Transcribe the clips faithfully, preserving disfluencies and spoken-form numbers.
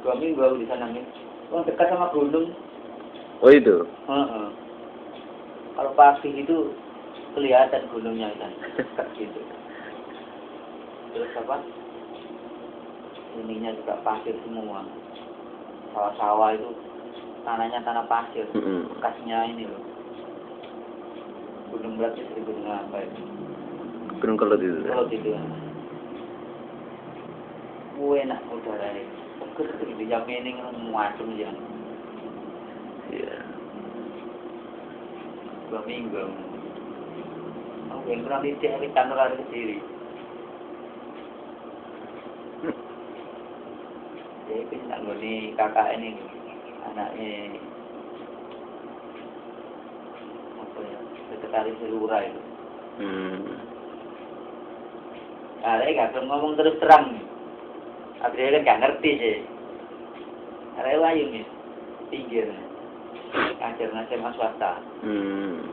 Dua minggu aku di sana nih. Oh, dekat sama gunung. Oh itu? Uh-uh. Kalau pagi itu kelihatan gunungnya kan, dekat gitu. Terus apa? Ininya juga pasir semua. Sawah-sawah itu tanahnya tanah pasir. Mm-mm. Bekasnya ini loh. Gunung berarti dari gunung apa itu? Gunung Kelut itu. Kelut itu. Gue enak udara ini. Seger di jam ini muacem aja. Iya. Dua minggu. Aku yang pernah di di kantor lari ke sini. Jadi pindah gue nih kakak ini anaknya apa ya sekretaris lurah itu. Hmm. Ada gak ngomong terus terang. Akhirnya kan gak ngerti sih. Ada wayu nih pinggir. Ngajar ngajar mas swasta. Hmm.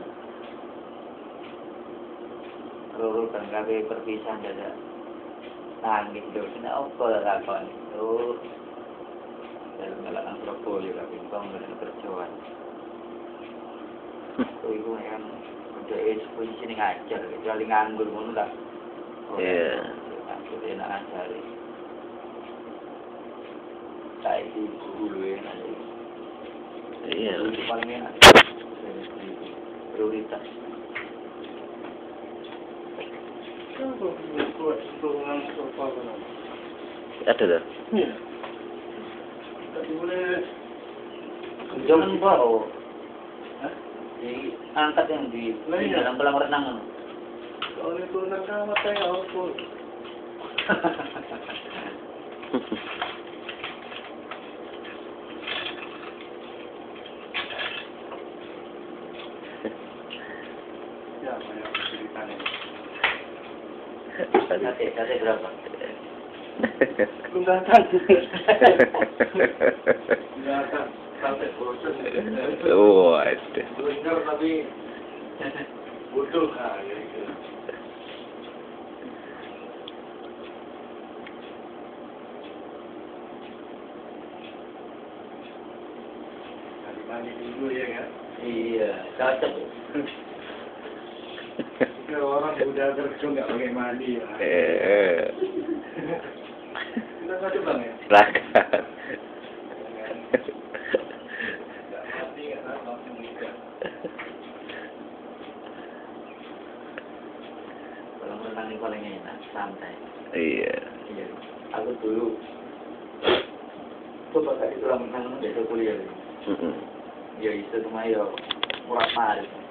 Ruru kan kabeh perpisahan dada. Nangis dong, kena apa lakon itu. Dalam ngelakan Surabaya kabeh bang dari kerjaan. Oh iku yang udah es posisi ini ngajar, kecuali nganggur ngono tak. Iya. Nganggur enak ngajar. Saya itu dulu ya nanti. Iya. Itu paling enak. Prioritas. Ada dah. Iya. Tadi boleh. Jangan bawa. Di angkat yang di Lah, iya. dalam kolam renang. Kalau itu nak kamar saya apa? Ya, banyak ceritanya. Sate, sate berapa? Belum datang. Belum datang. Sampai bosan. Oh, ada. Dengar tapi bodoh. Ah, ya itu. Mandi dulu ya kan? Iya, cocok. Kalau orang udah kerja nggak pakai mandi ya. Eh. Kita nggak coba ya? Silakan. Nggak mandi nggak tahu langsung nikah. Kolam renang ini paling enak, santai. Iya. Iya. Aku dulu coba kali kolam renang itu kuliah. Mm-mm. Ya itu cuma ya murah mahal.